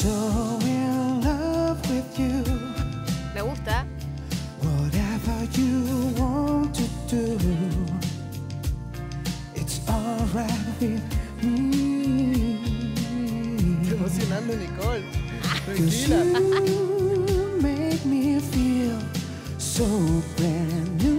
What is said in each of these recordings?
so in love with you. Me gusta. Whatever you want to do, it's alright with me. Estoy emocionando, Nicole. 'Cause Tranquila. you make me feel so brand new.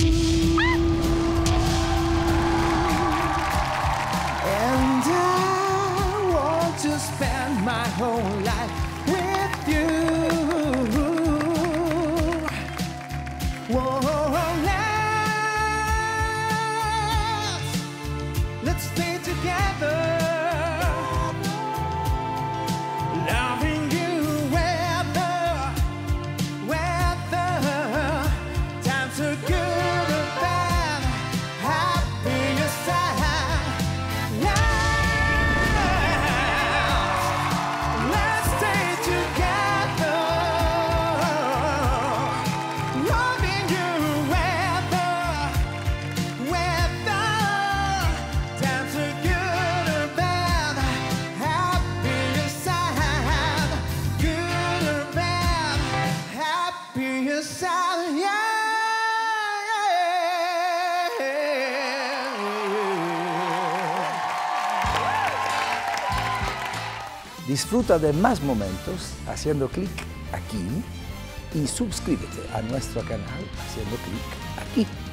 And I want to spend my whole life with you. Whoa, let's stay together. Loving you weather times are good or bad, happy or sad. Let's stay together. Loving you weather times are good or bad, happy or sad, good or bad, happy or sad, yeah. Disfruta de más momentos haciendo clic aquí y suscríbete a nuestro canal haciendo clic aquí.